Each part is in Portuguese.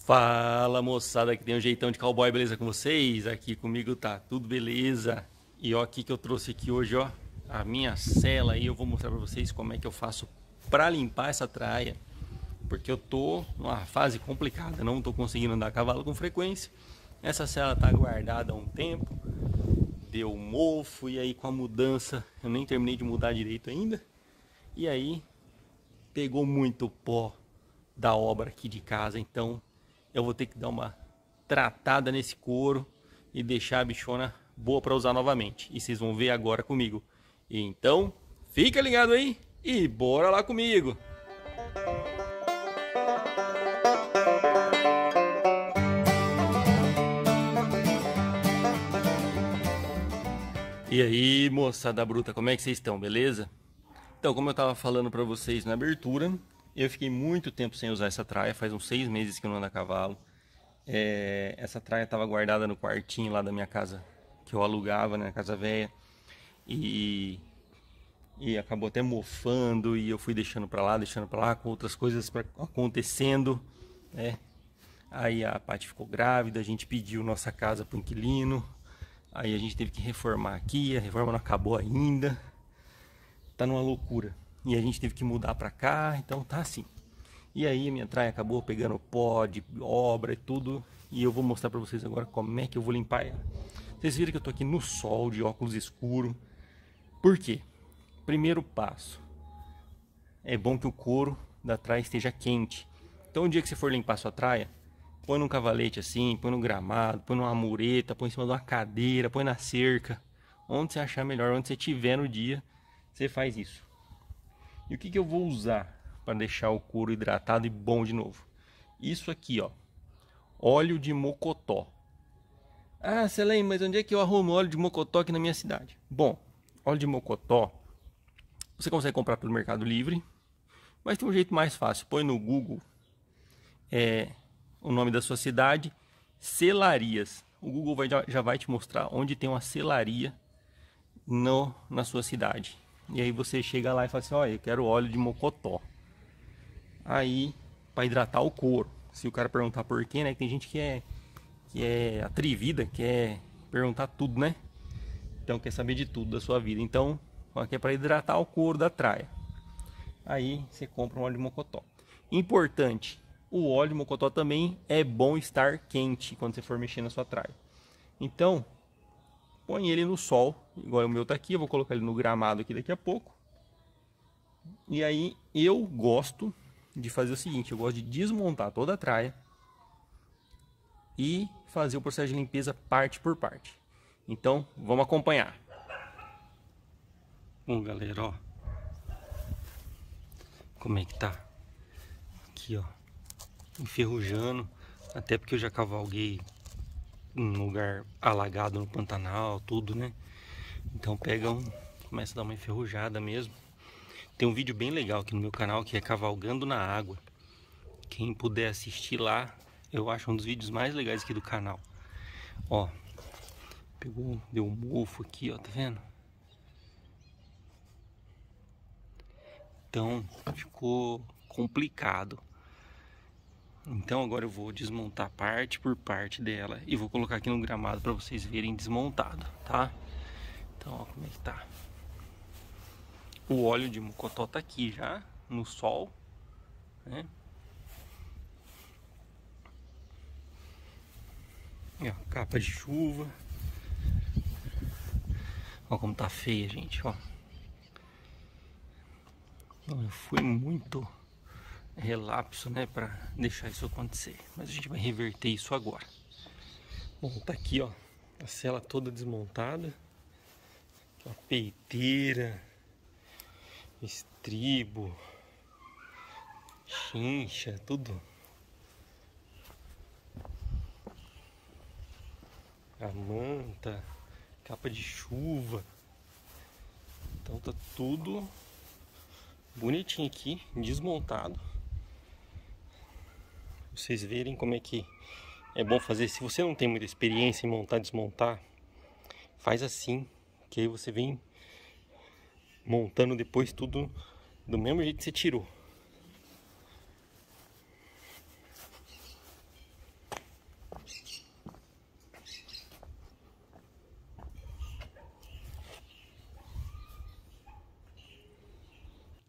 Fala moçada, que tem um jeitão de cowboy, beleza com vocês? Aqui comigo tá tudo beleza. E ó, aqui que eu trouxe aqui hoje, ó, a minha sela aí. Eu vou mostrar pra vocês como é que eu faço pra limpar essa traia, porque eu tô numa fase complicada, não tô conseguindo andar a cavalo com frequência. Essa sela tá guardada há um tempo, deu mofo, e aí com a mudança eu nem terminei de mudar direito ainda. E aí pegou muito pó da obra aqui de casa, então eu vou ter que dar uma tratada nesse couro e deixar a bichona boa para usar novamente. E vocês vão ver agora comigo. Então, fica ligado aí e bora lá comigo. E aí, moçada bruta, como é que vocês estão, beleza? Então, como eu tava falando para vocês na abertura, eu fiquei muito tempo sem usar essa traia, faz uns 6 meses que eu não ando a cavalo. Essa traia estava guardada no quartinho lá da minha casa, que eu alugava, né, na casa velha, e acabou até mofando, e eu fui deixando pra lá, com outras coisas acontecendo, né? Aí a Paty ficou grávida, a gente pediu nossa casa pro inquilino, aí a gente teve que reformar aqui, a reforma não acabou ainda, tá numa loucura, e a gente teve que mudar pra cá, então tá assim. E aí a minha traia acabou pegando pó de obra e tudo. E eu vou mostrar pra vocês agora como é que eu vou limpar ela. Vocês viram que eu tô aqui no sol, de óculos escuro. Por quê? Primeiro passo. É bom que o couro da traia esteja quente. Então o dia que você for limpar sua traia, põe num cavalete assim, põe no gramado, põe numa mureta, põe em cima de uma cadeira, põe na cerca. Onde você achar melhor, onde você tiver no dia, você faz isso. E o que eu vou usar para deixar o couro hidratado e bom de novo? Isso aqui, ó, óleo de mocotó. Ah, Selene, mas onde é que eu arrumo óleo de mocotó aqui na minha cidade? Bom, óleo de mocotó você consegue comprar pelo Mercado Livre, mas tem um jeito mais fácil. Põe no Google o nome da sua cidade, selarias. O Google já vai te mostrar onde tem uma selaria na sua cidade. E aí você chega lá e fala assim, olha, eu quero óleo de mocotó. Aí, para hidratar o couro. Se o cara perguntar por quê, né? Que tem gente que é atrevida, quer perguntar tudo, né? Então quer saber de tudo da sua vida. Então, aqui é para hidratar o couro da traia. Aí você compra um óleo de mocotó. Importante, o óleo de mocotó também é bom estar quente quando você for mexer na sua traia. Então, põe ele no sol, igual o meu tá aqui. Eu vou colocar ele no gramado aqui daqui a pouco. E aí eu gosto de fazer o seguinte, eu gosto de desmontar toda a traia e fazer o processo de limpeza parte por parte. Então, vamos acompanhar. Bom, galera, ó, como é que tá? Aqui, ó, enferrujando, até porque eu já cavalguei em lugar alagado no Pantanal, tudo, né? Então começa a dar uma enferrujada mesmo. Tem um vídeo bem legal aqui no meu canal que é Cavalgando na Água. Quem puder assistir lá, eu acho um dos vídeos mais legais aqui do canal. Ó, deu um mofo aqui, ó, tá vendo? Então, ficou complicado. Então agora eu vou desmontar parte por parte dela e vou colocar aqui no gramado para vocês verem desmontado, tá? Então, ó, como é que tá. O óleo de mocotó tá aqui já, no sol, né? E, ó, capa de chuva. Ó como tá feia, gente, ó. Eu fui muito relapso, né, pra deixar isso acontecer. Mas a gente vai reverter isso agora. Bom, tá aqui, ó, a sela toda desmontada. A peiteira, estribo, chincha, tudo. A manta, capa de chuva. Então tá tudo bonitinho aqui, desmontado. Pra vocês verem como é que é bom fazer. Se você não tem muita experiência em montar e desmontar, faz assim, que aí você vem montando depois tudo do mesmo jeito que você tirou.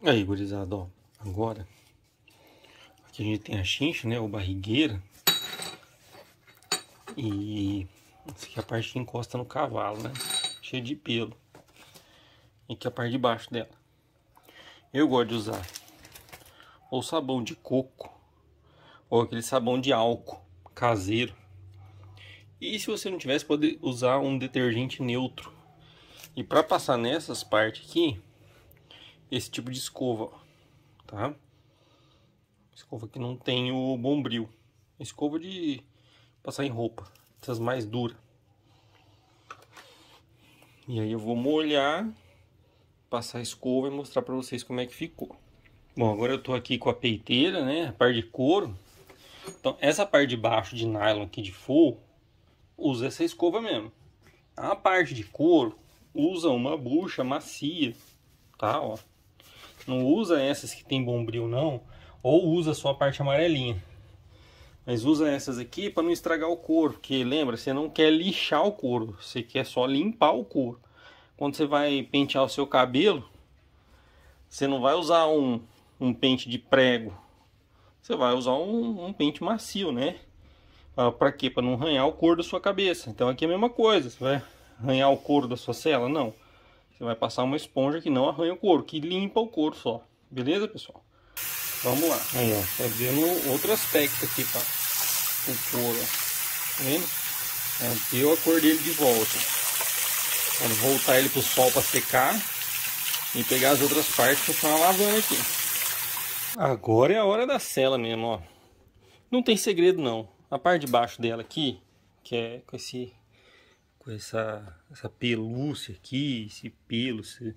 Aí, gurizada, ó, agora aqui a gente tem a chincha, né, ou barrigueira, e essa aqui é a parte que encosta no cavalo, né, cheia de pelo, e aqui é a parte de baixo dela. Eu gosto de usar ou sabão de coco, ou aquele sabão de álcool caseiro, e se você não tivesse, pode usar um detergente neutro. E para passar nessas partes aqui, esse tipo de escova, ó, tá? Escova que não tem o bombril. Escova de passar em roupa, essas mais duras. E aí eu vou molhar, passar a escova e mostrar para vocês como é que ficou. Bom, agora eu tô aqui com a peiteira, né? A parte de couro. Então essa parte de baixo de nylon aqui de forro, usa essa escova mesmo. A parte de couro, usa uma bucha macia, tá? Ó. Não usa essas que tem bombril não, ou usa só a parte amarelinha. Mas usa essas aqui para não estragar o couro, porque lembra, você não quer lixar o couro, você quer só limpar o couro. Quando você vai pentear o seu cabelo, você não vai usar um pente de prego, você vai usar um pente macio, né? Para quê? Para não arranhar o couro da sua cabeça. Então aqui é a mesma coisa, você vai arranhar o couro da sua cela? Não. Você vai passar uma esponja que não arranha o couro, que limpa o couro só. Beleza, pessoal? Vamos lá. Aí, ó, tá vendo outro aspecto aqui para o couro, ó. Tá vendo? Deu a cor dele de volta. Vamos voltar ele pro sol para secar e pegar as outras partes para continuar lavando aqui. Agora é a hora da sela mesmo, ó. Não tem segredo não. A parte de baixo dela aqui, que é com essa pelúcia aqui, esse pelo, esse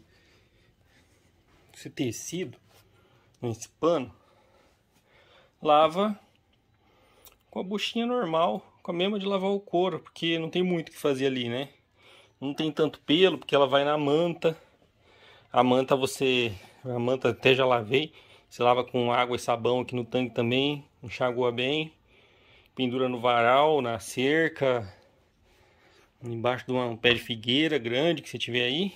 tecido, esse pano, lava com a buchinha normal, com a mesma de lavar o couro, porque não tem muito o que fazer ali, né? Não tem tanto pelo, porque ela vai na manta. A manta até já lavei. Você lava com água e sabão aqui no tanque também, enxagua bem. Pendura no varal, na cerca, embaixo de um pé de figueira grande que você tiver aí.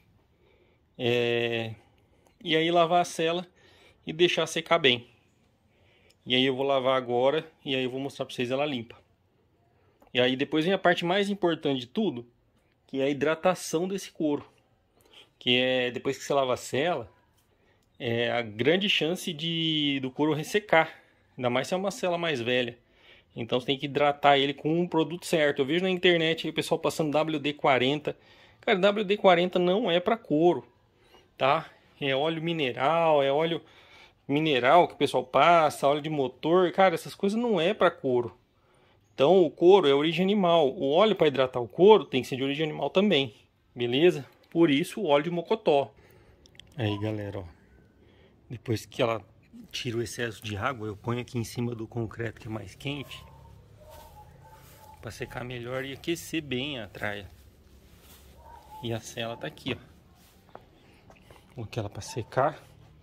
E aí lavar a sela e deixar secar bem. E aí eu vou lavar agora e aí eu vou mostrar para vocês ela limpa. E aí depois vem a parte mais importante de tudo, que é a hidratação desse couro. Que é depois que você lava a sela, é a grande chance do couro ressecar. Ainda mais se é uma sela mais velha. Então você tem que hidratar ele com um produto certo. Eu vejo na internet aí o pessoal passando WD-40. Cara, WD-40 não é para couro, tá? É óleo mineral que o pessoal passa, óleo de motor. Cara, essas coisas não é para couro. Então o couro é origem animal. O óleo para hidratar o couro tem que ser de origem animal também, beleza? Por isso o óleo de mocotó. Aí, galera, ó. Depois que ela tira o excesso de água, eu ponho aqui em cima do concreto que é mais quente, para secar melhor e aquecer bem a traia. E a sela tá aqui, ó. Coloquei ela para secar.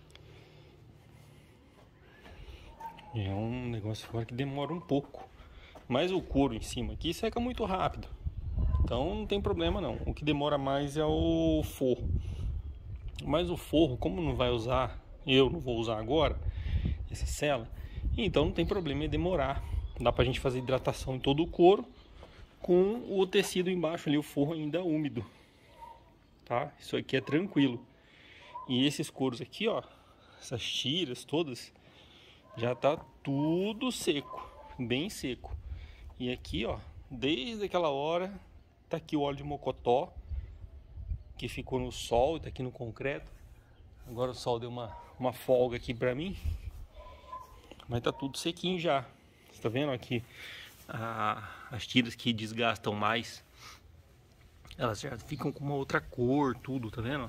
É um negócio fora que demora um pouco, mas o couro em cima aqui seca muito rápido, então não tem problema não. O que demora mais é o forro. Mas o forro, como não vai usar, eu não vou usar agora essa sela, então não tem problema em demorar. Dá pra gente fazer hidratação em todo o couro com o tecido embaixo ali, o forro ainda úmido, tá? Isso aqui é tranquilo. E esses couros aqui, ó, essas tiras todas, já tá tudo seco, bem seco. E aqui, ó, desde aquela hora, tá aqui o óleo de mocotó, que ficou no sol, tá aqui no concreto. Agora o sol deu uma folga aqui pra mim, mas tá tudo sequinho já. Você tá vendo aqui as tiras que desgastam mais, elas já ficam com uma outra cor, tudo, tá vendo?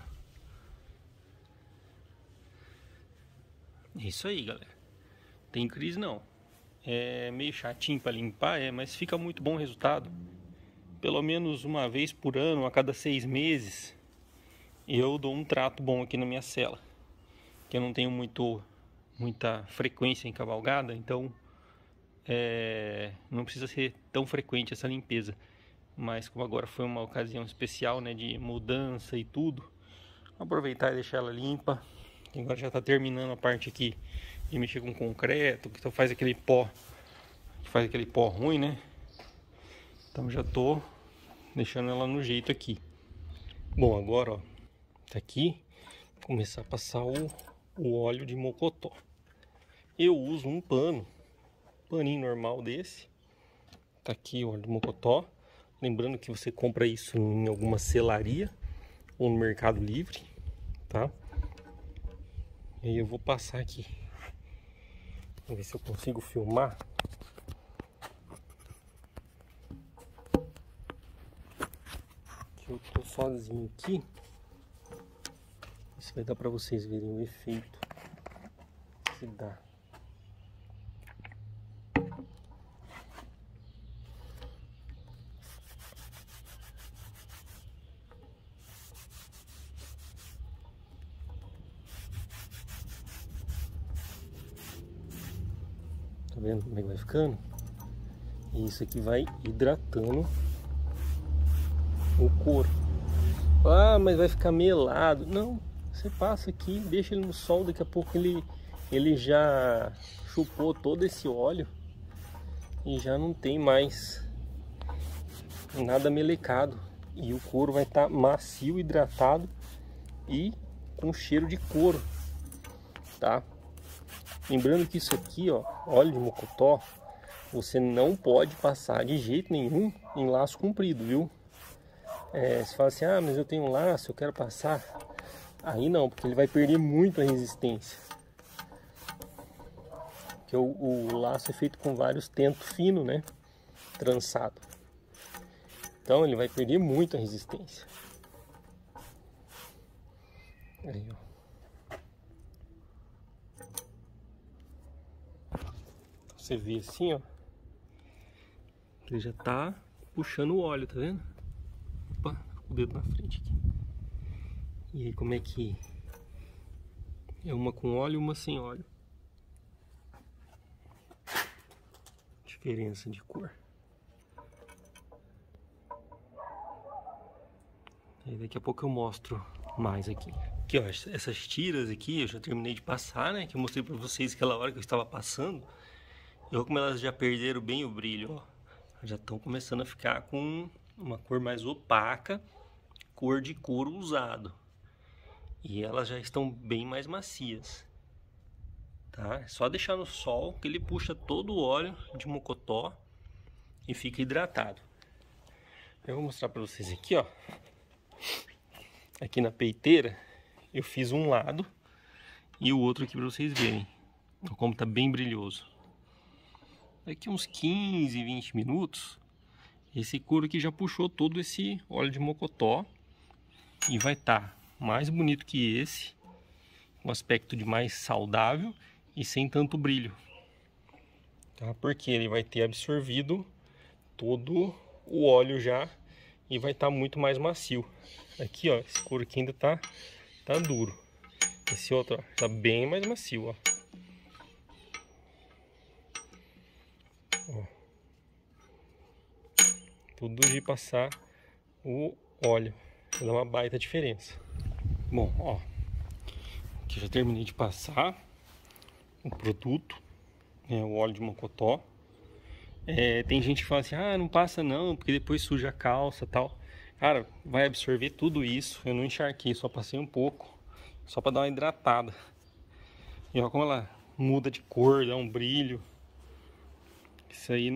É isso aí, galera. Tem crise não. É meio chatinho para limpar, mas fica muito bom o resultado. Pelo menos uma vez por ano, a cada 6 meses, eu dou um trato bom aqui na minha cela. Que eu não tenho muita frequência em cavalgada, então não precisa ser tão frequente essa limpeza. Mas como agora foi uma ocasião especial, né, de mudança e tudo, aproveitar e deixar ela limpa, Agora já tá terminando a parte aqui de mexer com concreto, que faz aquele pó ruim, né? Então já tô deixando ela no jeito aqui. Bom, agora ó, tá aqui, vou começar a passar o óleo de mocotó. Eu uso um paninho normal desse. Tá aqui o óleo de mocotó. Lembrando que você compra isso em alguma selaria ou no Mercado Livre, tá? E aí eu vou passar aqui. Vamos ver se eu consigo filmar. Que eu tô sozinho aqui. Isso vai dar pra vocês verem o efeito que dá. Tá vendo como é que vai ficando? E isso aqui vai hidratando o couro. Ah, mas vai ficar melado. Não, você passa aqui, deixa ele no sol, daqui a pouco ele já chupou todo esse óleo e já não tem mais nada melecado. E o couro vai estar macio, hidratado e com cheiro de couro, tá? Lembrando que isso aqui, ó, óleo de mocotó, você não pode passar de jeito nenhum em laço comprido, viu? Você fala assim, ah, mas eu tenho um laço, eu quero passar. Aí não, porque ele vai perder muito a resistência. Porque o laço é feito com vários tentos finos, né? Trançado. Então ele vai perder muito a resistência. Aí, ó. Você vê assim, ó. Ele já tá puxando o óleo, tá vendo? Opa, com o dedo na frente aqui. E aí como é que é uma com óleo e uma sem óleo? Diferença de cor. E daqui a pouco eu mostro mais aqui. Aqui, ó, essas tiras aqui eu já terminei de passar, né? Que eu mostrei pra vocês aquela hora que eu estava passando. E olha como elas já perderam bem o brilho, ó. Já estão começando a ficar com uma cor mais opaca, cor de couro usado. E elas já estão bem mais macias, tá? É só deixar no sol que ele puxa todo o óleo de mocotó e fica hidratado. Eu vou mostrar para vocês aqui, ó. Aqui na peiteira eu fiz um lado e o outro aqui para vocês verem. Olha como tá bem brilhoso. Daqui uns 15, 20 minutos, esse couro aqui já puxou todo esse óleo de mocotó e vai estar mais bonito que esse, um aspecto de mais saudável e sem tanto brilho, tá? Porque ele vai ter absorvido todo o óleo já e vai estar muito mais macio. Aqui, ó, esse couro aqui ainda tá duro. Esse outro, ó, tá bem mais macio, ó. Tudo de passar o óleo, dá uma baita diferença. Bom, ó, aqui já terminei de passar o produto, né, o óleo de mocotó. Tem gente que fala assim, ah, não passa não, porque depois suja a calça e tal. Cara, vai absorver tudo isso. Eu não encharquei, só passei um pouco, só para dar uma hidratada. E olha como ela muda de cor, dá um brilho. Isso aí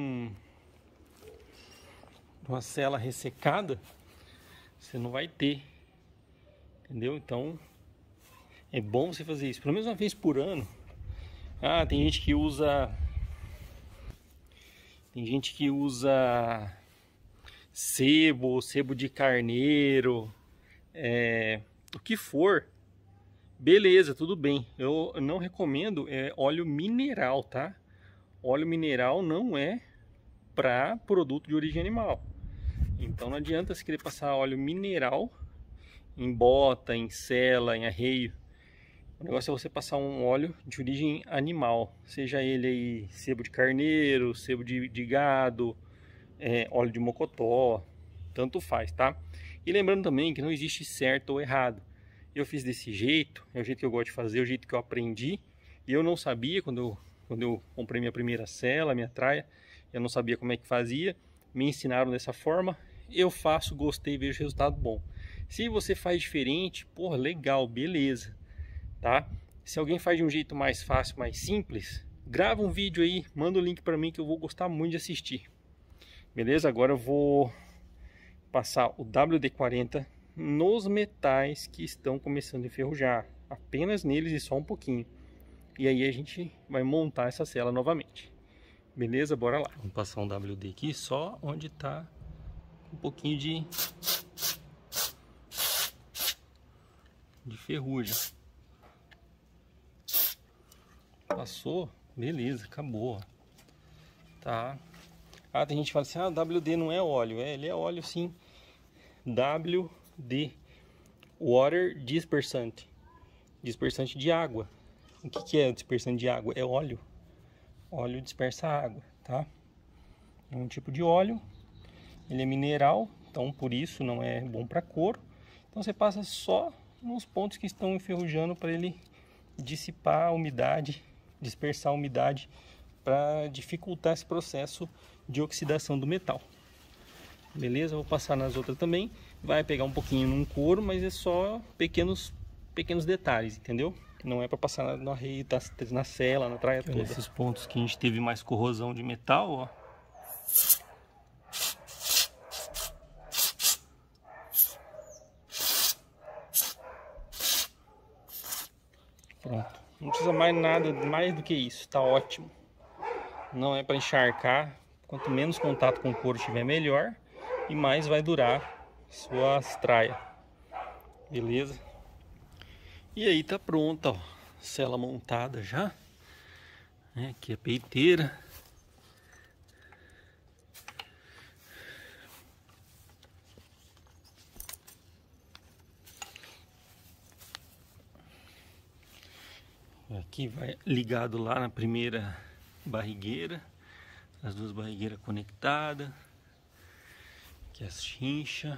numa cela ressecada você não vai ter, entendeu? Então é bom você fazer isso pelo menos uma vez por ano. Ah, tem gente que usa sebo de carneiro, o que for, beleza, tudo bem. Eu não recomendo óleo mineral, tá? Óleo mineral não é para produto de origem animal. Então não adianta você querer passar óleo mineral em bota, em sela, em arreio. O negócio é você passar um óleo de origem animal, seja ele aí sebo de carneiro, sebo de gado, óleo de mocotó, tanto faz, tá? E lembrando também que não existe certo ou errado. Eu fiz desse jeito, é o jeito que eu gosto de fazer, é o jeito que eu aprendi. E eu não sabia, quando eu comprei minha primeira sela, minha traia, eu não sabia como é que fazia. Me ensinaram dessa forma, eu faço, gostei, vejo resultado bom. Se você faz diferente, porra, legal, beleza, tá? Se alguém faz de um jeito mais fácil, mais simples, grava um vídeo aí, manda o link para mim que eu vou gostar muito de assistir. Beleza? Agora eu vou passar o WD-40 nos metais que estão começando a enferrujar, apenas neles e só um pouquinho. E aí a gente vai montar essa sela novamente. Beleza? Bora lá. Vamos passar um WD aqui só onde tá um pouquinho de ferrugem. Passou, beleza, acabou. Tá. Ah, tem gente que fala assim, ah, WD não é óleo. É, ele é óleo sim. WD, Water Dispersant, dispersante de água. O que é o dispersante de água? É óleo. Óleo dispersa água, tá? É um tipo de óleo. Ele é mineral, então por isso não é bom para couro. Então você passa só nos pontos que estão enferrujando para ele dissipar a umidade, dispersar a umidade, para dificultar esse processo de oxidação do metal. Beleza? Vou passar nas outras também. Vai pegar um pouquinho num couro, mas é só pequenos detalhes, entendeu? Não é para passar na rede, na sela, na traia toda. Esses pontos que a gente teve mais corrosão de metal, ó. Pronto. Não precisa mais nada, mais do que isso. Tá ótimo. Não é para encharcar. Quanto menos contato com o couro tiver, melhor. E mais vai durar suas traias. Beleza? E aí tá pronta, ó. Sela montada já. Aqui é a peiteira. Aqui vai ligado lá na primeira barrigueira. As duas barrigueiras conectadas. Aqui as chinchas.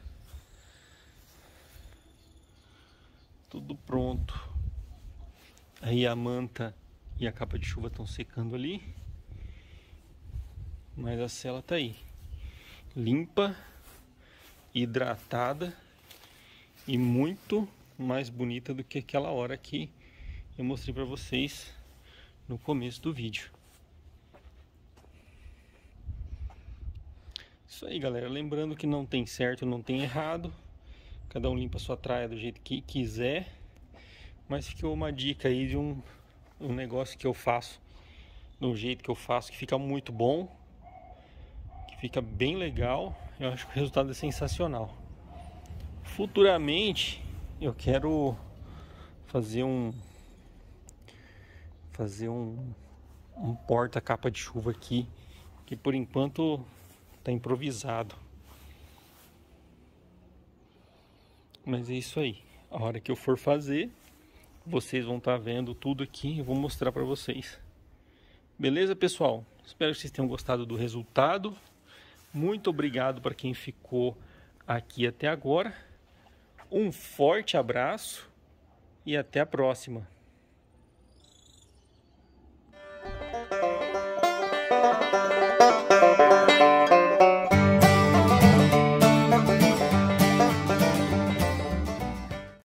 Tudo pronto. Aí a manta e a capa de chuva estão secando ali. Mas a sela tá aí. Limpa, hidratada e muito mais bonita do que aquela hora que eu mostrei para vocês no começo do vídeo. Isso aí, galera. Lembrando que não tem certo, não tem errado. Cada um limpa a sua traia do jeito que quiser. Mas ficou uma dica aí de um negócio que eu faço, do jeito que eu faço, que fica muito bom, que fica bem legal. Eu acho que o resultado é sensacional. Futuramente eu quero fazer um porta-capa de chuva aqui, que por enquanto tá improvisado. Mas é isso aí. A hora que eu for fazer, vocês vão estar vendo tudo aqui. Eu vou mostrar para vocês. Beleza, pessoal? Espero que vocês tenham gostado do resultado. Muito obrigado para quem ficou aqui até agora. Um forte abraço e até a próxima.